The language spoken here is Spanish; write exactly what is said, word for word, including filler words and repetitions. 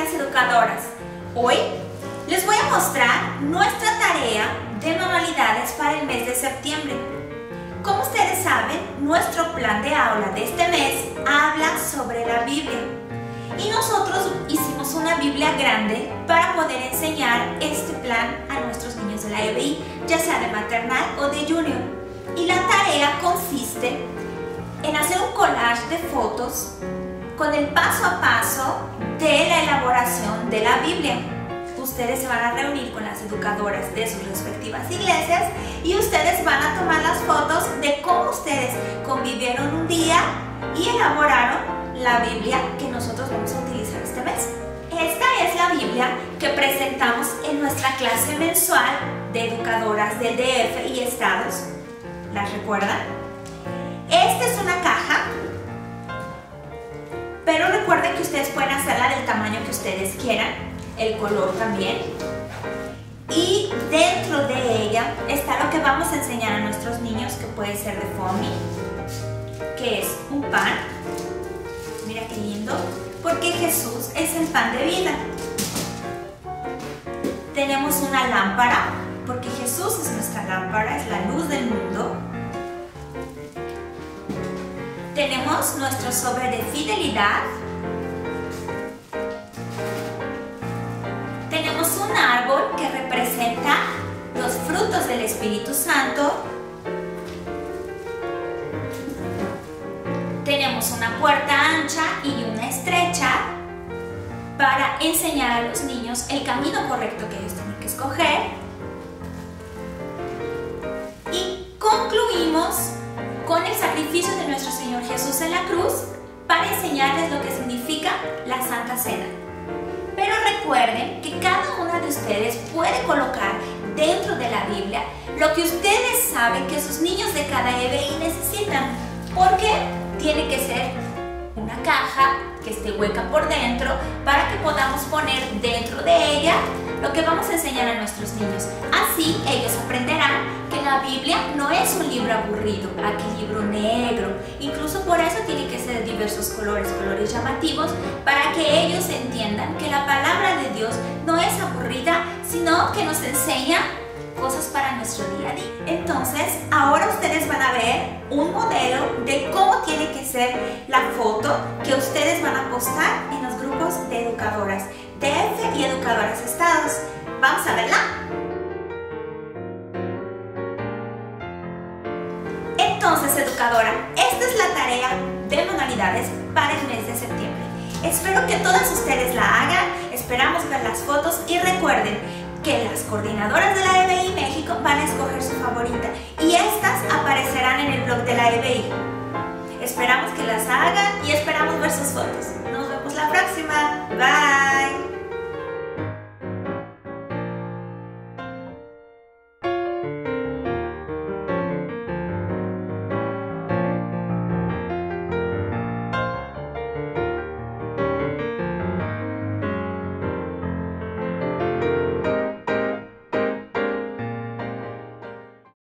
las educadoras. Hoy les voy a mostrar nuestra tarea de manualidades para el mes de septiembre. Como ustedes saben, nuestro plan de aula de este mes habla sobre la Biblia. Y nosotros hicimos una Biblia grande para poder enseñar este plan a nuestros niños de la E B I, ya sea de maternal o de junior. Y la tarea consiste en hacer un collage de fotos con el paso a paso de la elaboración de la Biblia. Ustedes se van a reunir con las educadoras de sus respectivas iglesias y ustedes van a tomar las fotos de cómo ustedes convivieron un día y elaboraron la Biblia que nosotros vamos a utilizar este mes. Esta es la Biblia que presentamos en nuestra clase mensual de educadoras del D F y estados. ¿Las recuerdan? Esta es una caja, pero recuerden que ustedes pueden hacerla del tamaño que ustedes quieran, el color también. Y dentro de ella está lo que vamos a enseñar a nuestros niños, que puede ser de foamy, que es un pan. Mira qué lindo, porque Jesús es el pan de vida. Tenemos una lámpara, porque Jesús es nuestra lámpara, es la luz del mundo. Tenemos nuestro sobre de fidelidad. Tenemos un árbol que representa los frutos del Espíritu Santo. Tenemos una puerta ancha y una estrecha para enseñar a los niños el camino correcto que ellos tienen que escoger. Y concluimos con el sacrificio de nuestro Señor Jesús en la cruz para enseñarles lo que significa la Santa Cena. Pero recuerden que cada una de ustedes puede colocar dentro de la Biblia lo que ustedes saben que sus niños de cada E B I necesitan. Porque tiene que ser una caja que esté hueca por dentro para que podamos poner dentro de ella lo que vamos a enseñar a nuestros niños. Así ellos aprenderán que la Biblia no es un libro aburrido, aquel libro negro. Incluso por eso tiene que ser de diversos colores, colores llamativos, para que ellos entiendan que la palabra de Dios no es aburrida, sino que nos enseña cosas para nuestro día a día. Entonces, ahora ustedes van a ver un modelo de cómo tiene que ser la foto que ustedes van a postar en los grupos de educadoras D F y educadoras estados. ¿Vamos a verla? Entonces, educadora, esta es la tarea de manualidades para el mes de septiembre. Espero que todas ustedes la hagan, esperamos ver las fotos y recuerden que las coordinadoras de la E B I México